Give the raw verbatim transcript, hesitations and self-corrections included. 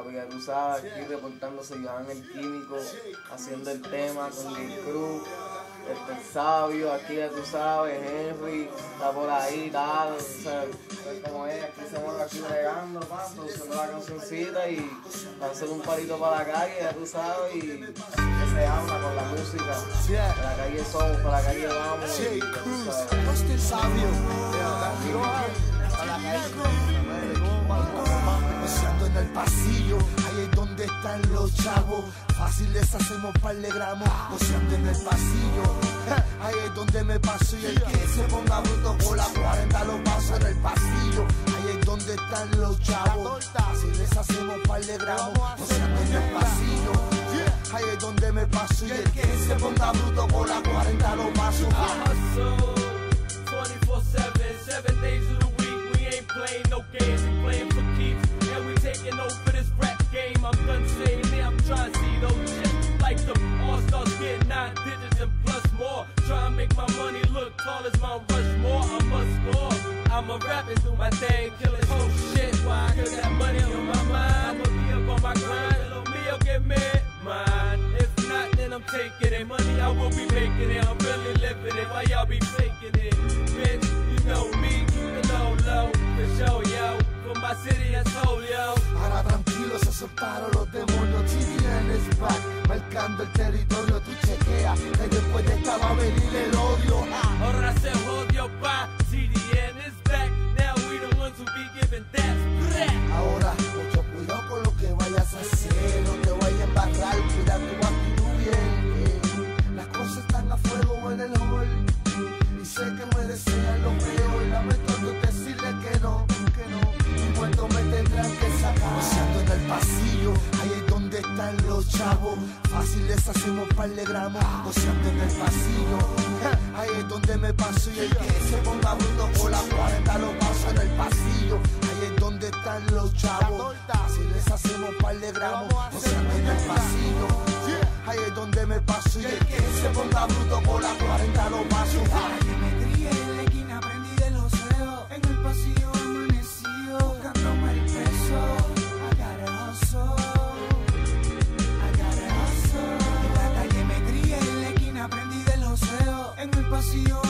papi, ya tú sabes, aquí reportándose Johan el Químico, haciendo el tema con Gay Cruz, este el Sabio, aquí ya tú sabes, Henry, está por ahí, tal, o sea, pues como es, aquí se mueve aquí bregando, papi, usando la cancioncita y va a hacer un palito para la calle, ya tú sabes, y que se habla con la música, para la calle somos, para la calle vamos, Gay y, ya tú Cruz, sabes. hostia el Sabio, para la calle. Paseando en el pasillo, ahí es donde están los chavos. Fácil les hacemos par de gramos. Paseando en el pasillo, ahí es donde me paso. Y el que se ponga bruto con la cuarenta lo paso en el pasillo. Ahí es donde están los chavos. Fácil les hacemos par de gramos. Paseando en el pasillo, ahí es donde me paso. Y el que se ponga bruto con la cuarenta lo paso. twenty-four seven, seven days of the week, we ain't playing no games, we playing for keeps, and we taking over this rap game. I'm done saying it, I'm trying to see those shit like the all-stars get nine digits and plus more. Trying to make my money look tall as Mount Rushmore, I must score. I'm a rapping through my thing, killing so shit, why? Cause that money on my mind, I'ma be up on my grind, little me'll get mad, mine. If not, then I'm taking it, money I will be making it, I'm really living it, why y'all be faking it? Bitch, you know me, you know low, for show, yo, from my city I told yo. Ahora tranquilos, se soltaron los demonios. T D N is back, marcando el territorio. Tú chequea, que después de esta va a venir el odio. Ahora se jodió pa, T D N is back, now we the ones who be giving that. Ahora, mucho cuidado con lo que vayas a hacer. No te vayas a embarrar, cuida tu actitud bien. eh. Las cosas están a fuego en el hall. Y sé que me desean lo peor. Lamento decirle que no, que no. Y cuando me tendrán que sacar. Paseando en el pasillo, ahí es donde están los chavos. Fácil les hacemos par de gramos. Paseando en el pasillo, ahí es donde me paso. Y el que se ponga bruto con la cuarenta lo paso en el pasillo. Ahí es donde están los chavos. Fácil les hacemos par de gramos. Paseando en el pasillo, ahí es donde me paso. Y el que se ponga bruto con la cuarenta lo paso. En la esquina aprendí de los dedos. En el pasillo amanecido, buscándome el peso. Agaroso, agaroso. En la calle me crié, en la esquina aprendí de los dedos. En el pasillo